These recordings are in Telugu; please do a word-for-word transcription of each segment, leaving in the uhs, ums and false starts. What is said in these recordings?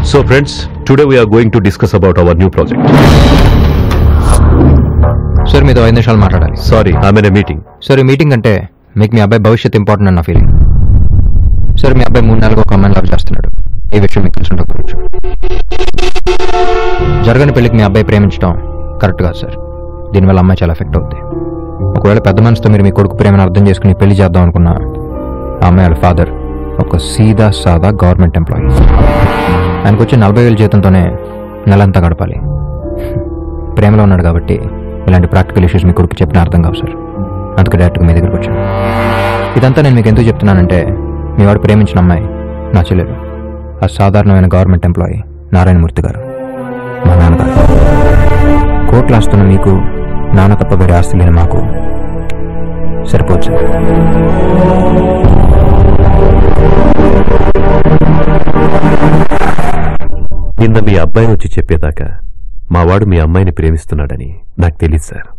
So friends, today we are going to discuss about our new project. Sir, మీతో ఐదు నిమిషాలు మాట్లాడాలి. Sorry, I'm in a meeting. Sir ఈ మీటింగ్ అంటే మీకు మీ అబ్బాయి భవిష్యత్ ఇంపార్టెంట్ అన్న ఫీలింగ్. సార్ మీ అబ్బాయి మూడు నెలలకు ఒక అమ్మాయిని లవ్ చేస్తున్నాడు. ఈ విషయం మీకు తెలిసి ఉండకపోవచ్చు. జరగని పెళ్లికి మీ అబ్బాయి ప్రేమించడం కరెక్ట్ కాదు సార్. దీనివల్ల అమ్మాయి చాలా ఎఫెక్ట్ అవుతుంది. ఒకవేళ పెద్ద మనసుతో మీరు మీ కొడుకు ప్రేమను అర్థం చేసుకుని పెళ్లి చేద్దాం అనుకున్న ఆ అమ్మాయి వాళ్ళ ఫాదర్ ఒక సీదా సాదా గవర్నమెంట్ ఎంప్లాయీ. ఆయనకు వచ్చి నలభై వేల జీతంతోనే నెలంతా గడపాలి. ప్రేమలో ఉన్నాడు కాబట్టి ఇలాంటి ప్రాక్టికల్ ఇష్యూస్ మీ కొడుకు చెప్పిన అర్థం కావు సార్. అందుకే డైరెక్ట్గా మీ దగ్గరకు వచ్చాను. ఇదంతా నేను మీకు ఎందుకు చెప్తున్నానంటే మీ వాడు ప్రేమించిన అమ్మాయి నా చెల్లెలు, ఆ సాధారణమైన గవర్నమెంట్ ఎంప్లాయీ నారాయణమూర్తి గారు, మా నాన్నగారు. కోట్లు ఆస్తున్న మీకు నాన్న తప్ప వేరే ఆస్తి లేని మాకు సరిపోవచ్చు. నిన్న మీ అబ్బాయి వచ్చి చెప్పేదాకా మా వాడు మీ అమ్మాయిని ప్రేమిస్తున్నాడని నాకు తెలియదు సార్.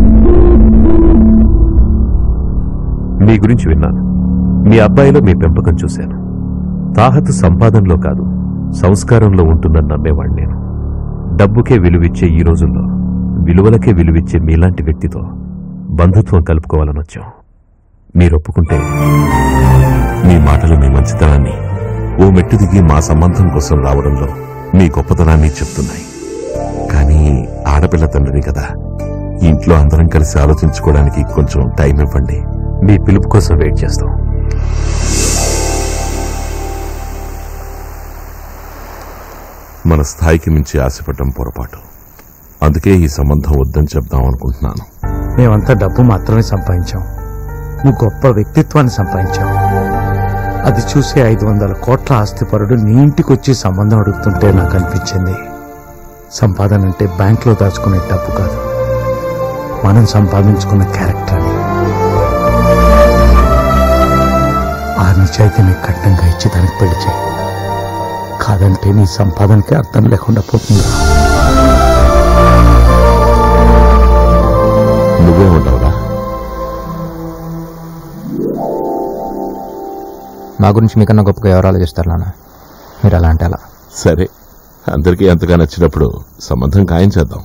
మీ గురించి విన్నాను. మీ అబ్బాయిలో మీ పెంపకం చూశాను. తాహతు సంపాదనలో కాదు సంస్కారంలో ఉంటుందని నమ్మేవాడు నేను. డబ్బుకే విలువిచ్చే ఈ రోజుల్లో విలువలకే విలువిచ్చే మీలాంటి వ్యక్తితో బంధుత్వం కలుపుకోవాలని వచ్చాం. మీరు ఒప్పుకుంటే మీ మాటలు మీ మంచితనాన్ని ఓ మెట్టు దిగి మా సంబంధం కోసం రావడంలో మీ గొప్పతనాన్ని చెప్తున్నాయి. కానీ ఆడపిల్ల తండ్రిని కదా, ఇంట్లో అందరం కలిసి ఆలోచించుకోవడానికి కొంచెం టైం ఇవ్వండి. మీ పిలుపు కోసం వెయిట్ చేస్తాం. మన స్థాయికి మించి ఆశపడటం పొరపాటు. అందుకే ఈ సంబంధం వద్దని చెప్దాం అనుకుంటున్నాను. మేమంతా డబ్బు మాత్రమే సంపాదించాం, నువ్వు గొప్ప వ్యక్తిత్వాన్ని సంపాదించావు. అది చూసే ఐదు వందల కోట్ల ఆస్తిపరుడు నీ ఇంటికి వచ్చి సంబంధం అడుగుతుంటే నాకు అనిపించింది, సంపాదన అంటే బ్యాంకులో దాచుకునే డబ్బు కాదు, మనం సంపాదించుకున్న క్యారెక్టర్ అని. ఆ నిజాయితీని కట్టంగా ఇచ్చి దానికి పెళ్లి చేయి. కాదంటే నీ సంపాదనకి అర్థం లేకుండా పోతుంది. నువ్వే ఉండవురా? మా గురించి మీకన్నా గొప్పగా ఎవరు ఆలోచిస్తారు నాన్న? మీరు అలా అంటే అలా. సరే, అందరికీ ఎంతగా నచ్చినప్పుడు సంబంధం ఖాయం చేద్దాం.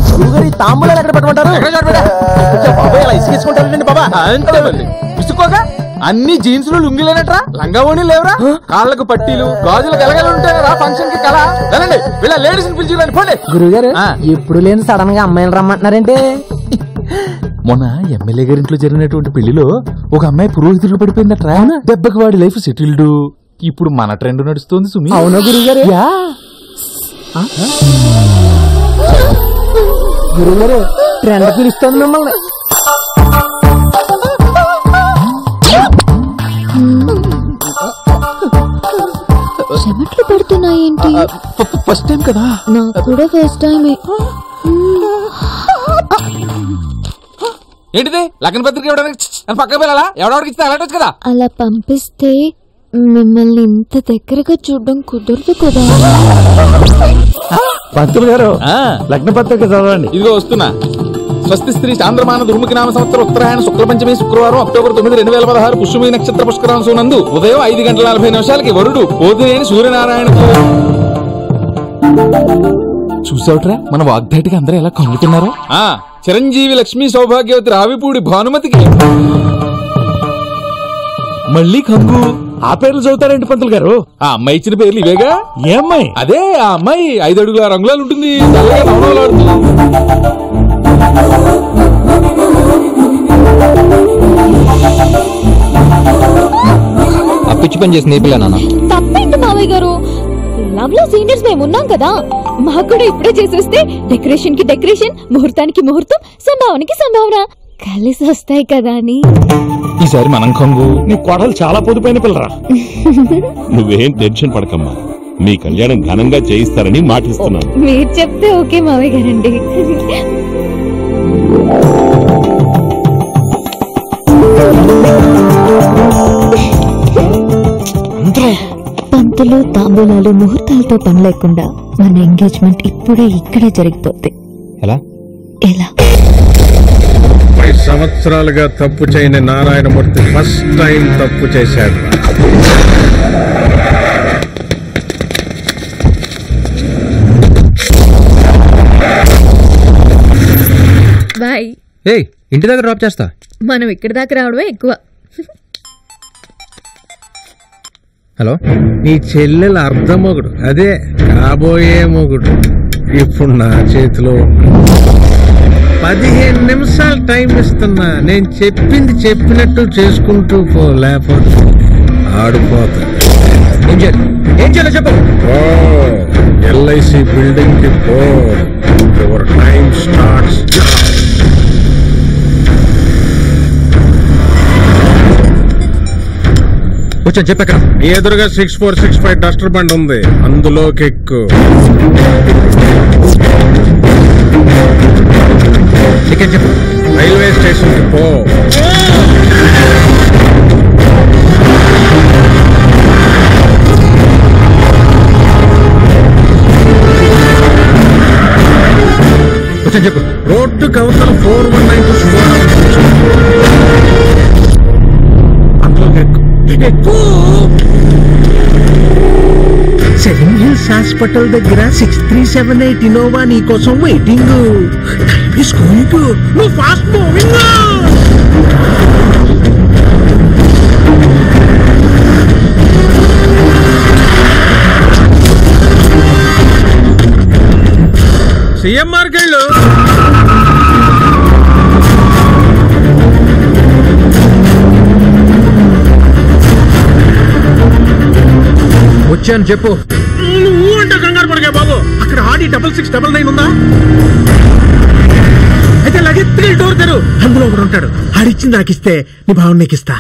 అన్ని జీన్సులు లుంగిలేనట్రా, లంగా ఓణి లేవరా, కాళ్ళకు పట్టీలు గాజులకు ఎలగలు ఉంటాయరా ఫంక్షన్ కి కళ. వెళ్ళండి, వీళ్ళ లేడీస్ పిలిచి పోండి. గురుగారు ఎప్పుడు లేని సడన్ గా అమ్మాయిలు రమ్మంటున్నారంటే? మొన్న ఎమ్మెల్యే గారింట్లో జరిగినటువంటి పెళ్లిలో ఒక అమ్మాయి పురోహితుడికి పడిపోయిందట్రా. దెబ్బకి వాడి లైఫ్ సెటిల్డ్. ఇప్పుడు మన ట్రెండ్ నడుస్తుంది సుమి. అవునా గురుగారు? గురుగారు ట్రెండ్ పిలుస్తుంది మిమ్మల్ని. చెమట్లు పడుతున్నాయేంటి? ఫస్ట్ టైం కదా? నాకు కూడా ఫస్ట్ టైమే. ఏంటిది లగ్న పత్రిక ఇవ్వడానికి పక్క పిల్లలా ఎవడవాడికి ఇస్తే అలాంటి కదా? అలా పంపిస్తే మిమ్మల్ని ఇంత దగ్గరగా చూడడం కుదరదు కదా. పంతులు గారు లగ్న పత్రిక చదవండి. ఇదిగో వస్తున్నా. స్వస్తి స్త్రీ చాంద్రమాన దుర్ముఖి నామ సంవత్సరం ఉత్తరాయణ శుక్ల పంచమి శుక్రవారం అక్టోబర్ తొమ్మిది రెండు వేల పదహారు పుష్యమి నక్షత్ర పుష్కరాంశునందు ఉదయం ఐదు గంటల నలభై నిమిషాలకి వరుడు పోతినేని సూర్యనారాయణ. చూసావుట్రా మన వాగ్దాటికి అందరూ ఎలా కంగుతున్నారు. చిరంజీవి లక్ష్మీ సౌభాగ్యవతి రావిపూడి భానుమతికి మళ్ళీ కంగు. ఆ పేర్లు చదువుతారేంటి పంతులు గారు? ఆ అమ్మాయి ఇచ్చిన పేర్లు ఇవేగా. ఏ అమ్మాయి? అదే ఆ అమ్మాయి ఐదు అడుగుల రంగులాలు ఉంటుంది, పిచ్చి పని చేసి నేపిలే నాన్న. తప్పేంటి మావయ్య గారు? లవ్ లో సీనియర్స్ మేము ఉన్నాం కదా, మాకు కూడా ఇప్పుడే చేసేస్తే డెకరేషన్ కి డెకరేషన్, ముహూర్తానికి ముహూర్తం, సంభావనకి సంభావన కలిసి వస్తాయి కదా అని. ఈసారి మనం కంగు. నీ కోడలు చాలా పొదుపైన పిల్లరా. నువ్వేం టెన్షన్ పడకమ్మా, మీ కళ్యాణం ఘనంగా చేయిస్తారని మాటిస్తున్నాను. మీరు చెప్తే ఓకే మావయ్య గారండి. పంతులు తాంబూలాలు ముహూర్తాలతో పని లేకుండా మన ఎంగేజ్మెంట్ ఇప్పుడే ఇక్కడే జరిగిపోద్ది. ఎలా ఎలా ముప్పై సంవత్సరాలుగా తప్పు చేయని నారాయణమూర్తి ఫస్ట్ టైం తప్పు చేశాడు. ఏయ్ ఇంటి దగ్గర డ్రాప్ చేస్తా. మనం ఇక్కడి దాకా రావడమే ఎక్కువ. హలో, నీ చెల్లెలు అర్ధ మొగుడు, అదే కాబోయే మొగుడు ఇప్పుడు నా చేతిలో. పదిహేను నిమిషాలు టైం ఇస్తున్నా, నేను చెప్పింది చెప్పినట్టు చేసుకుంటూ పో, లేకపోతే ఆడిపోతా. ఏం చేయాలి ఏం చేయాలో చెప్పు. ఓ ఎల్ఐసి బిల్డింగ్ కి పో. Your time starts. వచ్చాను చెప్పాక. ఎదురుగా six four six five duster బండ్ ఉంది, అందులోకి ఎక్కు. చికెన్ చెప్పు. రైల్వే స్టేషన్ కి పో. వచ్చాను చెప్పు. రోడ్డు కవతల ఫోర్ వన్ నైన్ టూ అందులోకి ఎక్కు. ఎక్కు. సెవెన్ హిల్స్ హాస్పిటల్ దగ్గర six three seven eight Innova నీ కోసం వెయిటింగ్. నువ్వు ఫాస్ట్ మూవింగ్. సిఎంఆర్ కెళ్ళు. వచ్చాను చెప్పు. నువ్వు అంటే కంగారు పడగా బాబు, అక్కడ Audi double six double nine ఉందా? అయితే లగెత్తుగా డోర్ తెరు, అందులో ఒకడు ఉంటాడు. ఆడిచ్చింది నాకు ఇస్తే నీ భావన నీకు ఇస్తా.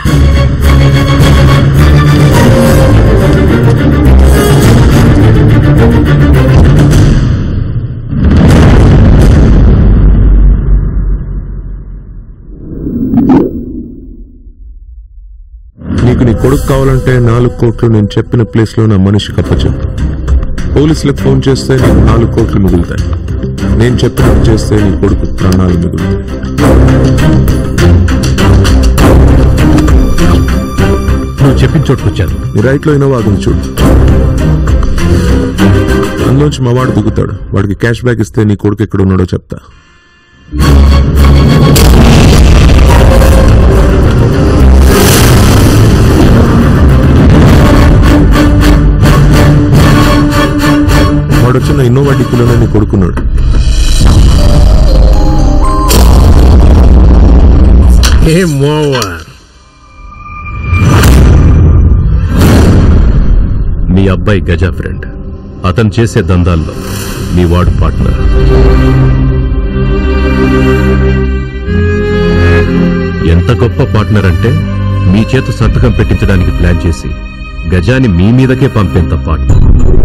నీకు నీ కొడుకు కావాలంటే నాలుగు కోట్లు నేను చెప్పిన ప్లేస్ లో నా మనిషికి అప్పచెప్పు. పోలీసులకు ఫోన్ చేస్తే నీకు నాలుగు కోట్లు మిగులుతాయి. నేను చెప్పినట్టు చేస్తే నీ కొడుకు ప్రాణాలు మిగులుతాయి. నువ్వు చెప్పిన చోటుకొచ్చాను. నీ రైట్ లో ఇన్నోవా ఆగుంది చూడు, అందులోంచి మా వాడు దిగుతాడు. వాడికి క్యాష్ బ్యాక్ ఇస్తే నీ కొడుకు ఎక్కడ ఉన్నాడో చెప్తా. వాడు వచ్చిన ఇన్నోవా డిక్కీలోనే నీ కొడుకున్నాడు. మీ అబ్బాయి గజా ఫ్రెండ్. అతను చేసే దందాల్లో మీ వాడు పార్ట్నర్. ఎంత గొప్ప పార్ట్నర్ అంటే మీ చేత సంతకం పెట్టించడానికి ప్లాన్ చేసి గజాని మీ మీదకే పంపేంత పార్ట్నర్.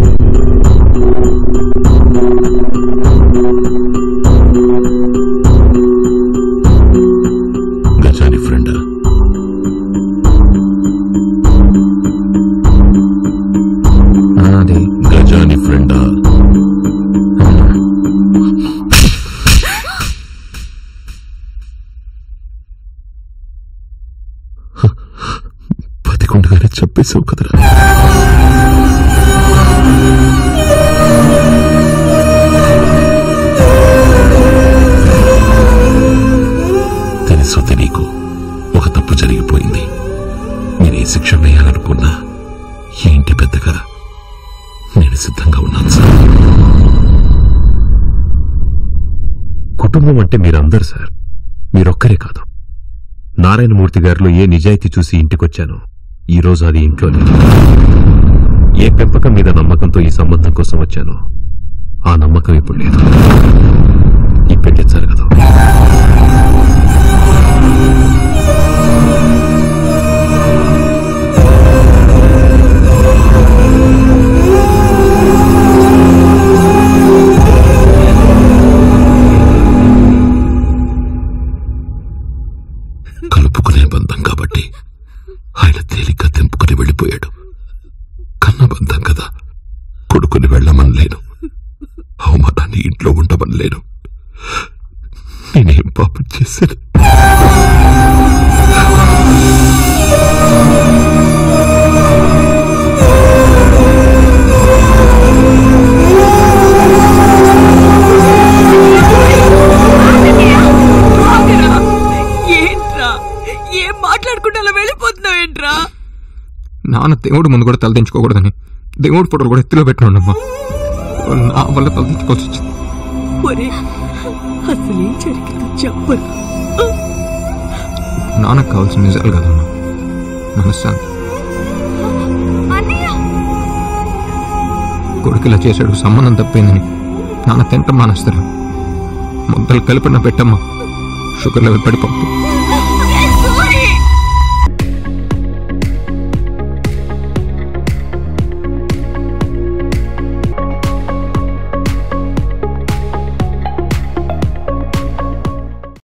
గజాని ఫ్రెండా? అది గజాని ఫ్రెండా? పదికొండగానే చెప్పేసావు కదరా. తెలుసు నీకు ఒక తప్పు జరిగిపోయింది. నేనే శిక్ష వేయాలనుకున్నా ఏంటి పెద్దగా నేను సిద్ధంగా ఉన్నాను సార్. కుటుంబం అంటే మీరందరు సార్, మీరొక్కరే కాదు. నారాయణమూర్తి గారిలో ఏ నిజాయితీ చూసి ఇంటికొచ్చానో ఈ రోజు అది ఇంట్లో లేదు. ఏ పెంపకం మీద నమ్మకంతో ఈ సంబంధం కోసం వచ్చానో ఆ నమ్మకం ఇప్పుడు లేదు. ఈ పెళ్లి జరగదు. కలుపుకునే బంధం కాబట్టి ఆయన తేలిగ్గా తెంపుకుని వెళ్ళిపోయాడు. కన్న బంధం కదా, కొడుకుని వెళ్ళమనలేను, అవమానాన్ని ఇంట్లో ఉండమనలేను. నేనేం పాపం చేశాను? మాట్లాడుకుంటే అలా వెళ్ళిపోతున్నావు ఏంట్రా? నాన్న దేవుడు ముందు కూడా తలదించుకోకూడదని దేవుడు ఫోటోలు కూడా ఎత్తిలో పెట్టినాడమ్మా. నా వల్ల తలదించుకోవాల్సి వచ్చింది. ఒరే అసలేం జరిగిందో చెప్పరు. నాన్నకు కావాల్సిన నిజాలు కదమ్మా, మనశ్శాంతి. కొడుకు ఇలా చేశాడు, సంబంధం తప్పిందని నాన్న తింటం మానేస్తారా? ముద్దలు కలిపిన పెట్టమ్మా, షుగర్ లెవెల్ పడిపోతుంది.